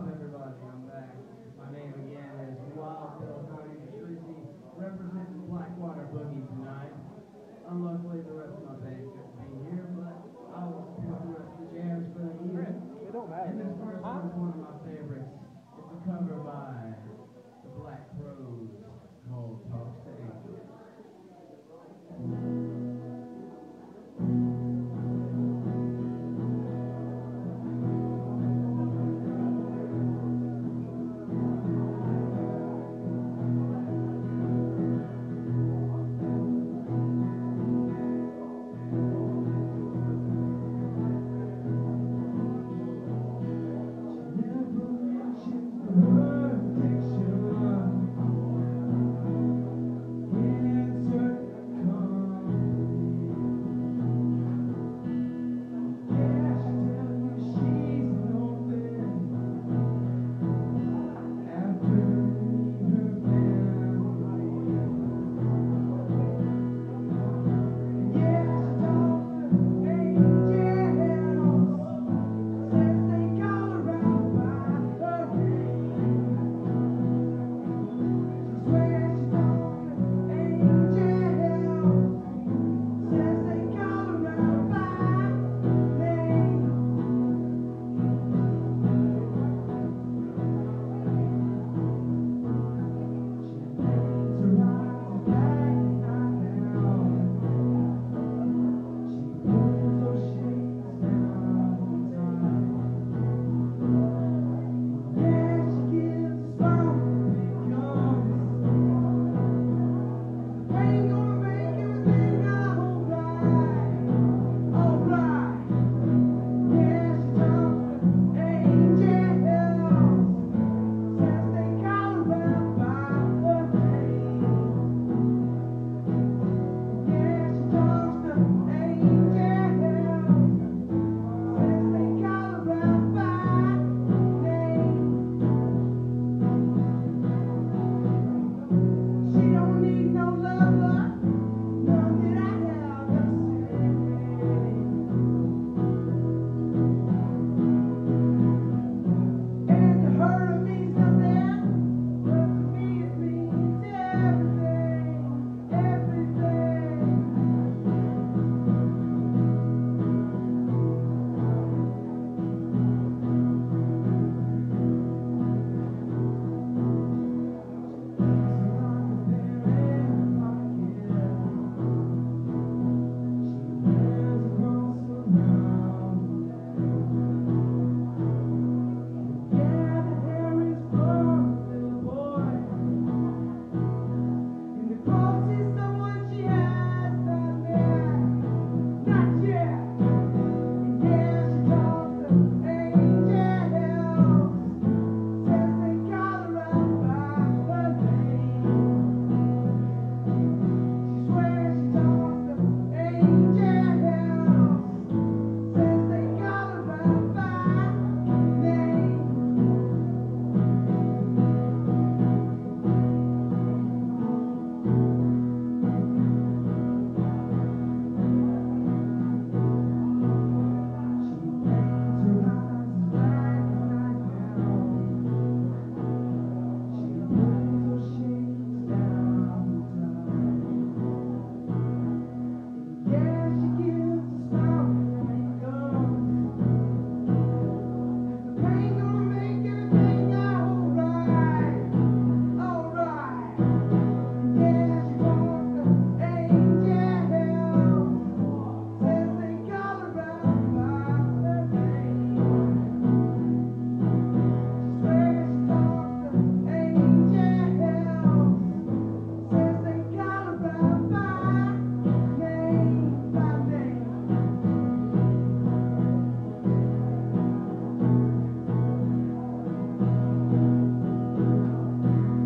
everybody? I'm back. My name again is Wild Bill Cody Patrizzi, representing Blackwater Boogie tonight. Unluckily, the rest of my band couldn't be here, but I will support the rest of the jams for the evening. It don't matter. And this first one is one of my favorites. It's a cover by the Black Crows called Talks to Angels.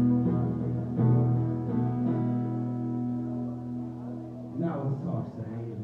Now let's talk to Angels.